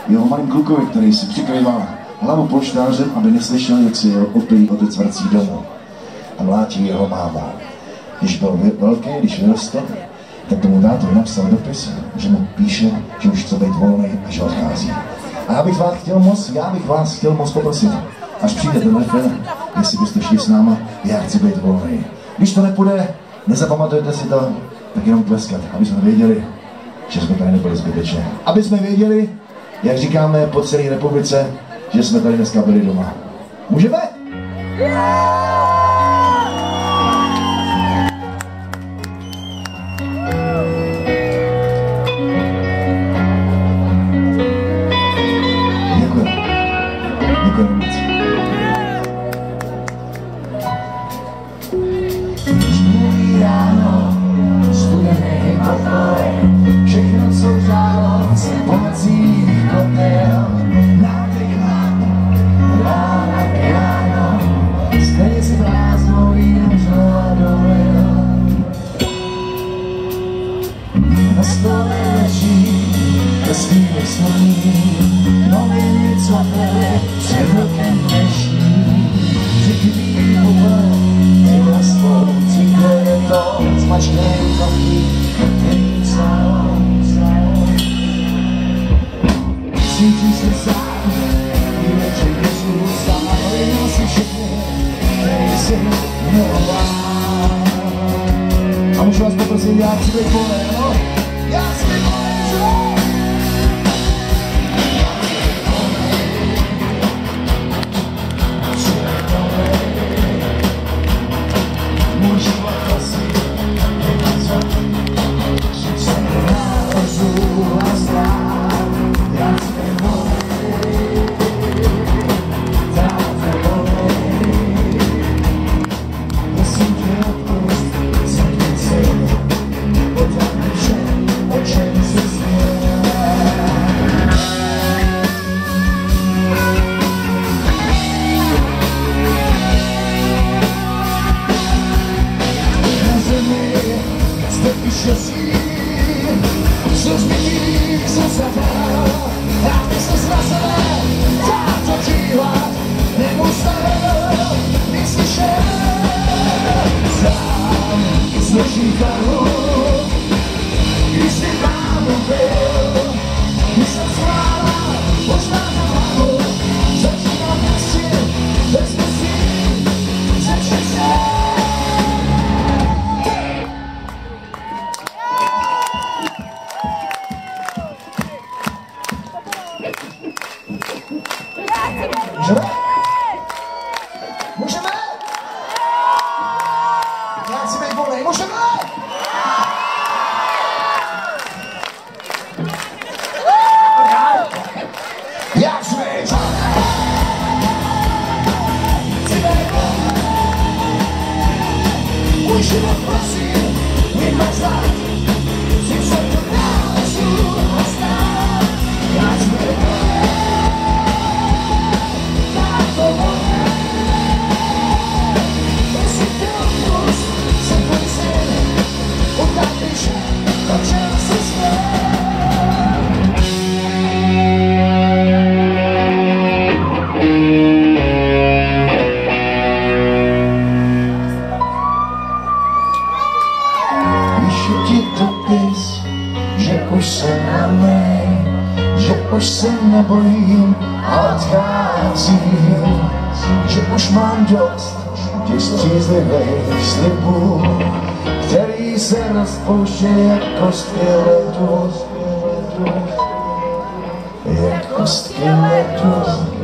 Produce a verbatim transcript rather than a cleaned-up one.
jeho malým klukovi, který si přikrýval hlavu polštářem, aby neslyšel, jak si jeho opilý otec vrací domů. A mlátí jeho mámu. Když byl velký, když vyrostl, tak tomu tátovi napsal dopis, že mu píše, že už chce být volný a že odchází. A já bych vás chtěl moc, já bych vás chtěl moc poprosit, až přijde ten refren, jestli byste šli s náma, já chci být volný. Když to nepůjde, nezapamatujete si to, tak jenom tleskat, aby jsme věděli, že jsme tady nebyli zbytečně. Aby jsme věděli, jak říkáme po celé republice, že jsme tady dneska byli doma. Můžeme? Děkuji. Děkuji moc. Můj ráno, studený pokoj, všechno, co žálo, se pomocí kotel. Nádech mám, rána piano, stejně si bláznou víno znova dolil. Na stole leží, bez chvíli snoví, nově něco chvíli, před rokem dnešní. Přikrytý pohled, ty vlastnou cigaretou, zmačknej kofí, který sám, sám. Cítí se sám, i večer ježu sám, jenom si všechny, který si milovám. A můžu vás poprosit, já chci být volný, no? Já chci být volný, že? Co změní se zadal, aby se zrazil, táto dívat, nemusel, neslyšel, sám složí karu, když si mámu byl, když jsem zvládal, možná na hlavu, začínal prostě, bez musí, začne se. Můžeme? Můžeme? Já chci být volnej, můžeme? Já chci být volnej. Chci být volnej. Můj život prosím, vymazat. Chci se to náležu a stát. Já chci být volnej. Už se nemej, že už se nebojím a odcházím, že už mám dost těch střízlivých slibů, který se rozpouštějí jak kostky ledu, jak kostky ledu.